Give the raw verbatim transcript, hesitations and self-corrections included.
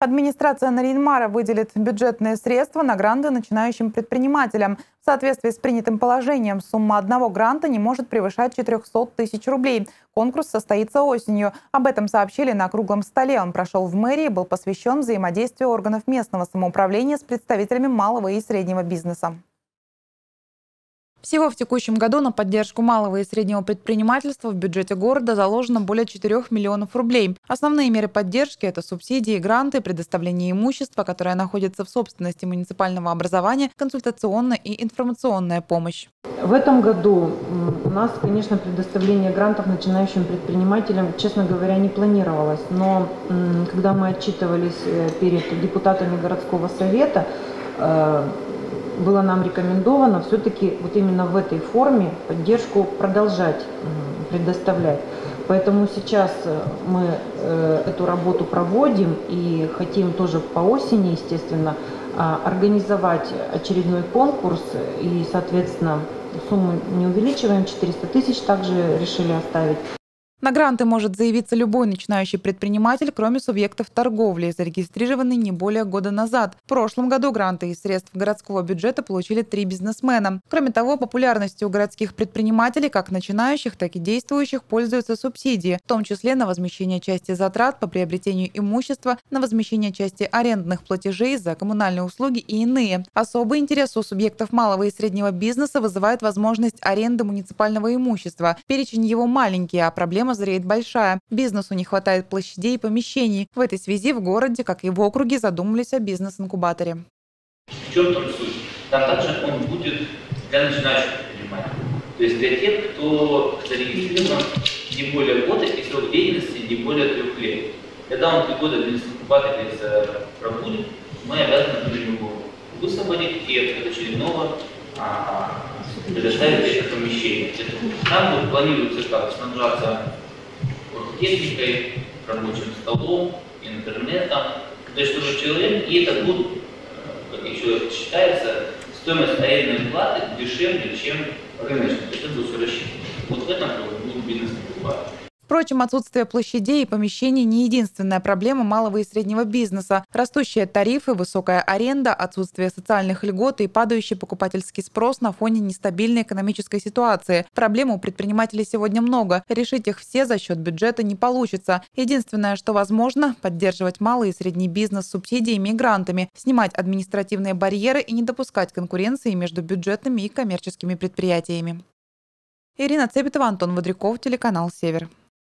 Администрация Нарьян-Мара выделит бюджетные средства на гранты начинающим предпринимателям. В соответствии с принятым положением, сумма одного гранта не может превышать четырёхсот тысяч рублей. Конкурс состоится осенью. Об этом сообщили на круглом столе. Он прошел в мэрии и был посвящен взаимодействию органов местного самоуправления с представителями малого и среднего бизнеса. Всего в текущем году на поддержку малого и среднего предпринимательства в бюджете города заложено более четырёх миллионов рублей. Основные меры поддержки – это субсидии, гранты, предоставление имущества, которое находится в собственности муниципального образования, консультационная и информационная помощь. В этом году у нас, конечно, предоставление грантов начинающим предпринимателям, честно говоря, не планировалось. Но когда мы отчитывались перед депутатами городского совета, было нам рекомендовано все-таки вот именно в этой форме поддержку продолжать предоставлять. Поэтому сейчас мы эту работу проводим и хотим тоже по осени, естественно, организовать очередной конкурс. И, соответственно, сумму не увеличиваем, четыреста тысяч также решили оставить. На гранты может заявиться любой начинающий предприниматель, кроме субъектов торговли, зарегистрированный не более года назад. В прошлом году гранты из средств городского бюджета получили три бизнесмена. Кроме того, популярностью у городских предпринимателей, как начинающих, так и действующих, пользуются субсидии, в том числе на возмещение части затрат по приобретению имущества, на возмещение части арендных платежей за коммунальные услуги и иные. Особый интерес у субъектов малого и среднего бизнеса вызывает возможность аренды муниципального имущества. Перечень его маленький, а проблема зреет большая. Бизнесу не хватает площадей и помещений. В этой связи в городе, как и в округе, задумались о бизнес-инкубаторе. В чем там суть? Там также он будет для начинающих предпринимателей. То есть для тех, кто зарегистрирован не более года и срок деятельности не более трех лет. Когда он три года в бизнес-инкубаторе пробудет, мы обязаны будем его высвободить и от очередного а, предоставить это помещение. Там планируется как снабжаться техникой, рабочим столом, интернетом. То есть, чтобы человек, и это будет, как еще считается, стоимость арендной платы дешевле, чем рыночная. То есть это будет все рассчитано. Вот в этом будет бизнес-инкубатор. Впрочем, отсутствие площадей и помещений не единственная проблема малого и среднего бизнеса. Растущие тарифы, высокая аренда, отсутствие социальных льгот и падающий покупательский спрос на фоне нестабильной экономической ситуации. Проблем у предпринимателей сегодня много. Решить их все за счет бюджета не получится. Единственное, что возможно – поддерживать малый и средний бизнес субсидиями и грантами, снимать административные барьеры и не допускать конкуренции между бюджетными и коммерческими предприятиями. Ирина Цепетова, Антон Водряков, телеканал «Север».